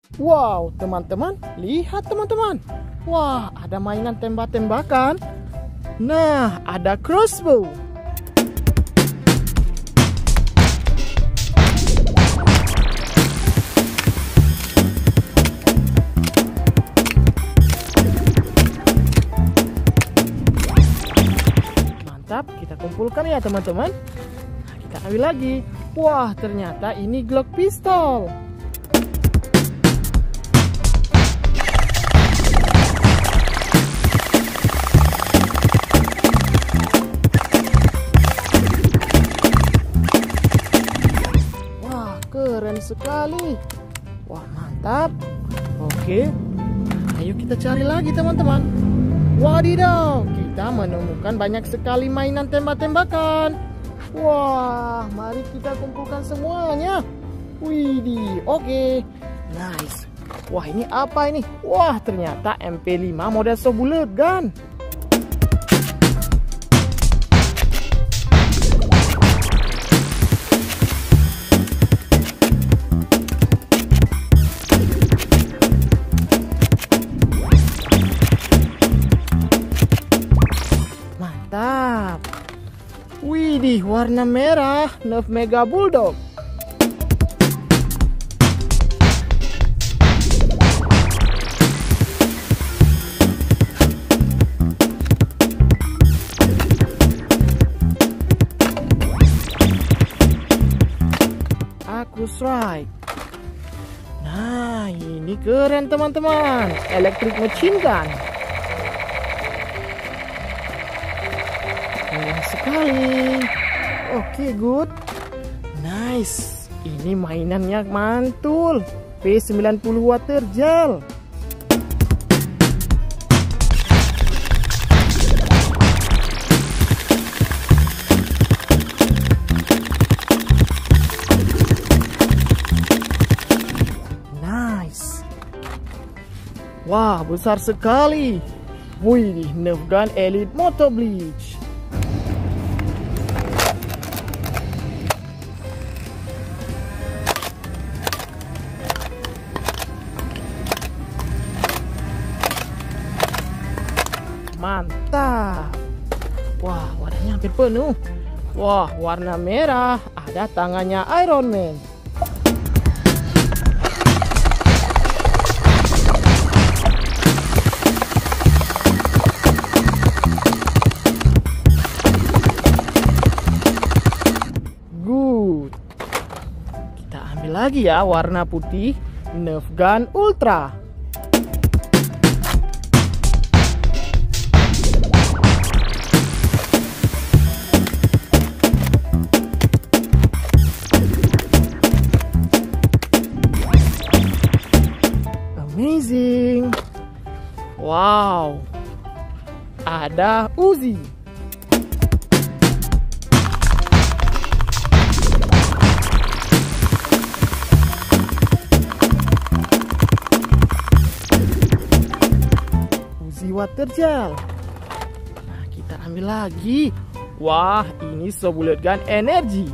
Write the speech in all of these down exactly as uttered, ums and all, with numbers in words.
Wow, teman-teman, lihat teman-teman. Wah, ada mainan tembak-tembakan. Nah, ada crossbow. Mantap, kita kumpulkan ya teman-teman. Nah, kita ambil lagi. Wah, ternyata ini Glock pistol. Keren sekali. Wah, mantap. Oke, ayo kita cari lagi teman-teman. Wadidaw, kita menemukan banyak sekali mainan tembak-tembakan. Wah, mari kita kumpulkan semuanya. Widih, oke, nice. Wah, ini apa ini? Wah, ternyata M P lima model soft bullet gun. Widih, warna merah, Nerf Mega Bulldog. Aku strike. Nah, ini keren teman-teman. Electric machine gun. Keren sekali. Oke, good. Nice. Ini mainannya mantul. P sembilan puluh water gel. Nice. Wah, besar sekali. Wih, Nerf gun Elite Moto Bleach. Mantap. Wah, wadahnya hampir penuh. Wah, warna merah. Ada tangannya Iron Man. Good. Kita ambil lagi ya warna putih. Nerf gun Ultra. Amazing. Wow. Ada Uzi. Uzi water gel. Nah, kita ambil lagi. Wah, ini soft bullet gun energi.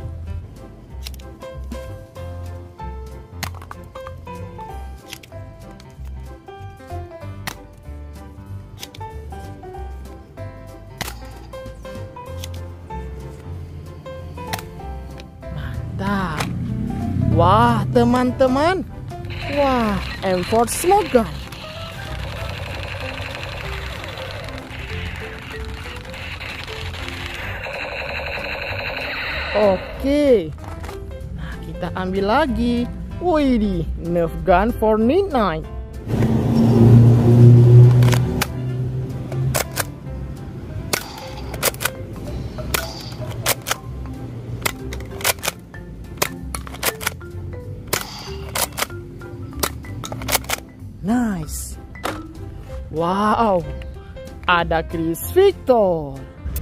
Wah, teman-teman. Wah, M empat slogan. Oke. Nah, kita ambil lagi. Wih, Nerf gun for Fortnite. Nice. Wow. Ada Chris Victor.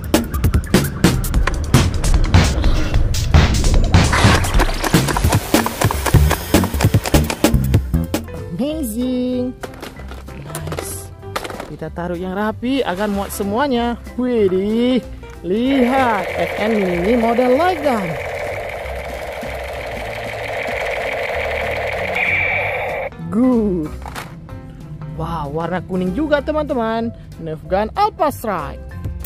Amazing. Nice. Kita taruh yang rapi agar muat semuanya. Widih. Lihat, F N Mini model light gun. good. Wow, warna kuning juga teman-teman. Nerf gun Alpha Strike.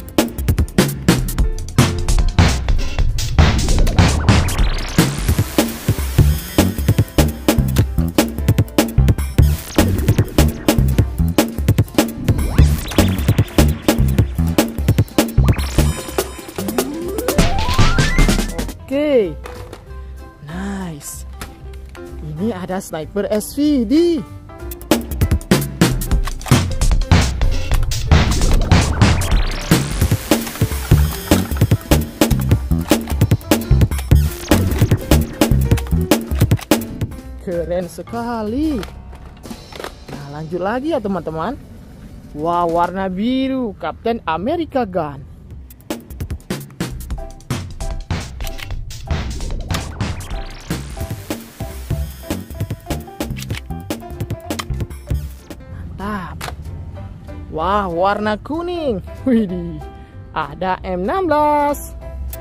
Oke, nice. Ini ada sniper S V D. Keren sekali. Nah, lanjut lagi ya teman-teman. Wow, warna biru Captain America gun. Wah, warna kuning. Widih, ada M enam belas.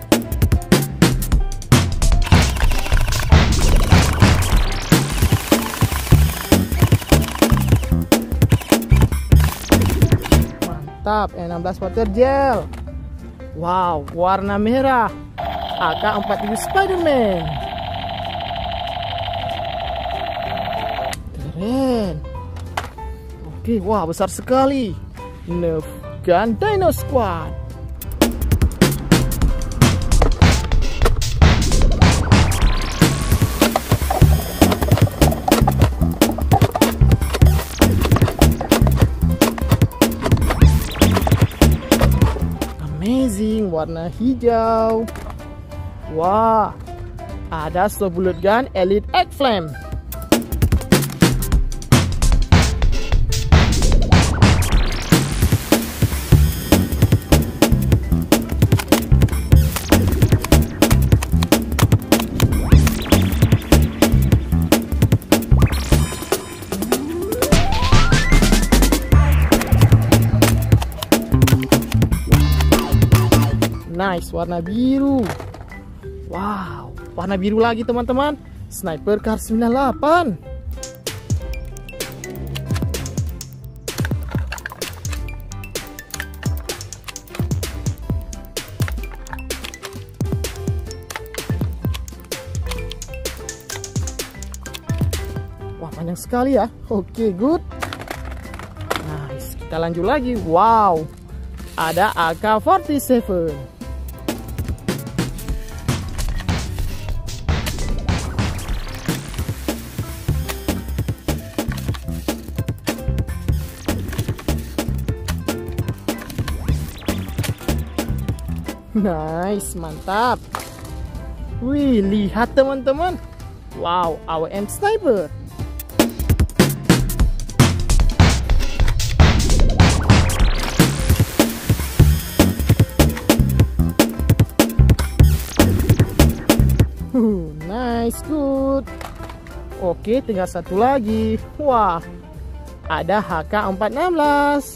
Mantap, M enam belas water gel. Wow, warna merah. A K empat puluh tujuh Spider-Man. Keren. Oke, wah besar sekali. Nerf gun Dino Squad. Amazing, warna hijau. Wah, ada Bullet gun Elite Egg Flame. Nice, warna biru. Wow, warna biru lagi teman-teman. Sniper Kar sembilan delapan. Wah, panjang sekali ya. Oke, good. Nice, kita lanjut lagi. Wow, ada A K empat puluh tujuh. Nice, mantap. Wih, lihat teman-teman. Wow, A W M sniper. Uh, nice, good. Oke, tinggal satu lagi. Wah, ada H K empat enam belas.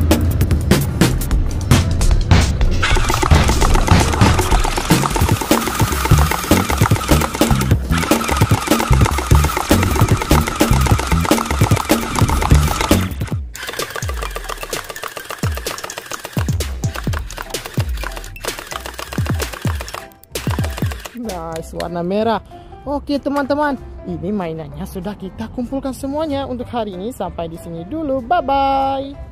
Nice, warna merah. Oke teman-teman, ini mainannya sudah kita kumpulkan semuanya untuk hari ini. Sampai di sini dulu, bye bye.